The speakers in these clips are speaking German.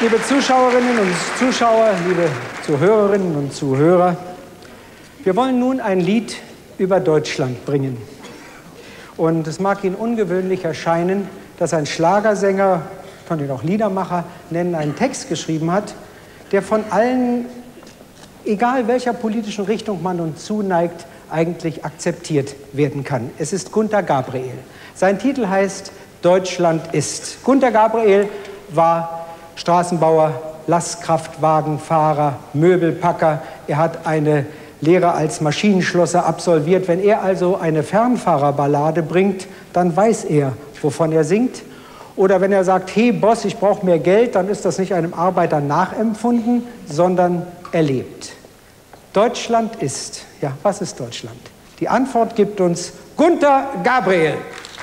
Liebe Zuschauerinnen und Zuschauer, liebe Zuhörerinnen und Zuhörer, wir wollen nun ein Lied über Deutschland bringen. Und es mag Ihnen ungewöhnlich erscheinen, dass ein Schlagersänger, ich kann ihn auch Liedermacher nennen, einen Text geschrieben hat, der von allen, egal welcher politischen Richtung man uns zuneigt, eigentlich akzeptiert werden kann. Es ist Gunter Gabriel. Sein Titel heißt Deutschland ist. Gunter Gabriel war Straßenbauer, Lastkraftwagenfahrer, Möbelpacker. Er hat eine Lehre als Maschinenschlosser absolviert. Wenn er also eine Fernfahrerballade bringt, dann weiß er, wovon er singt. Oder wenn er sagt, hey Boss, ich brauche mehr Geld, dann ist das nicht einem Arbeiter nachempfunden, sondern erlebt. Deutschland ist. Ja, was ist Deutschland? Die Antwort gibt uns Gunter Gabriel.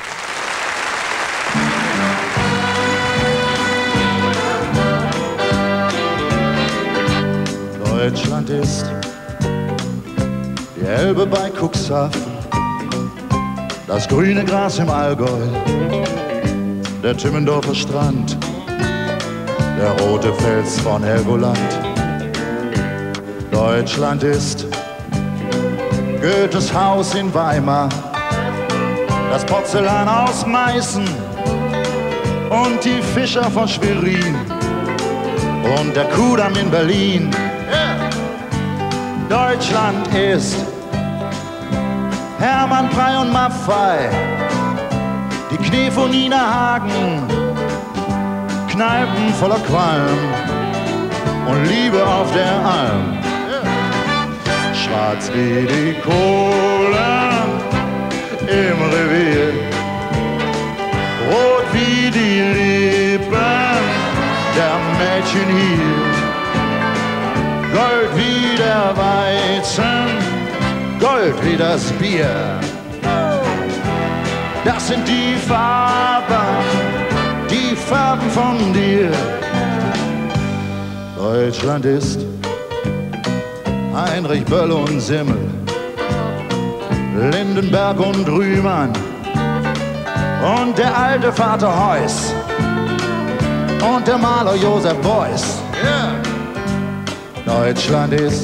Deutschland ist die Elbe bei Cuxhaven, das grüne Gras im Allgäu, der Timmendorfer Strand, der rote Fels von Helgoland. Deutschland ist Goethes Haus in Weimar, das Porzellan aus Meißen und die Fischer von Schwerin und der Kudamm in Berlin. Deutschland ist Hermann Prey und Maffei, die Knie von Nina Hagen, Kneipen voller Qualm und Liebe auf der Alm. Schwarz wie die Kohle im Revier, rot wie die Lippen der Mädchen hier. Gold wie der Weizen, Gold wie das Bier. Das sind die Farben von dir. Deutschland ist Heinrich Böll und Simmel, Lindenberg und Rühmann und der alte Vater Heuss und der Maler Josef Beuys. Deutschland ist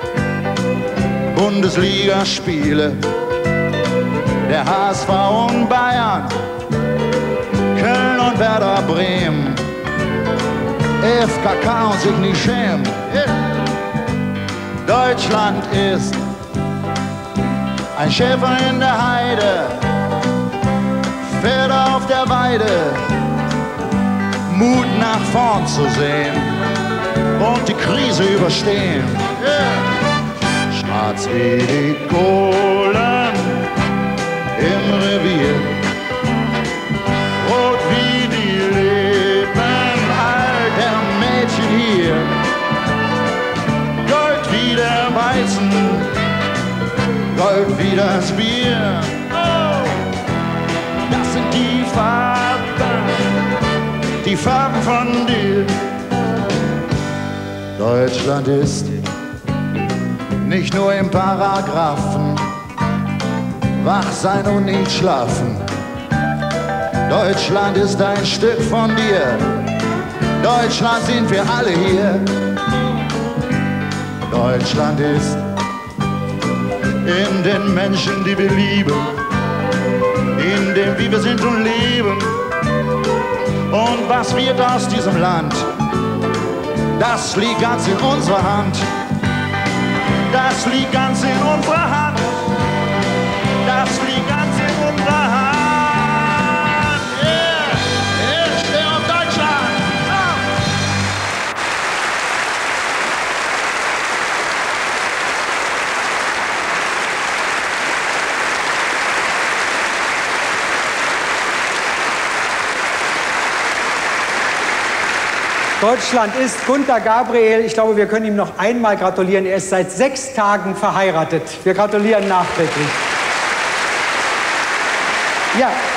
Bundesligaspiele, der HSV und Bayern, Köln und Werder Bremen, FKK und sich nicht schämen. Deutschland ist ein Schäfer in der Heide, Pferde auf der Weide, Mut nach vorn zu sehen und die Krise überstehen. Schwarz wie die Kohlen im Revier, rot wie die Lippen all der Mädchen hier, Gold wie der Weizen, Gold wie das Bier. Das sind die Farben von dir. Deutschland ist nicht nur im Paragraphen wach sein und nicht schlafen. Deutschland ist ein Stück von dir. Deutschland sind wir alle hier. Deutschland ist in den Menschen, die wir lieben, in dem, wie wir sind und leben. Und was wird aus diesem Land? Das liegt ganz in unserer Hand. Das liegt ganz in unserer Hand. Das liegt ganz in unserer Hand. Ich stehe auf Deutschland. Deutschland ist Gunter Gabriel. Ich glaube, wir können ihm noch einmal gratulieren. Er ist seit 6 Tagen verheiratet. Wir gratulieren nachträglich. Ja.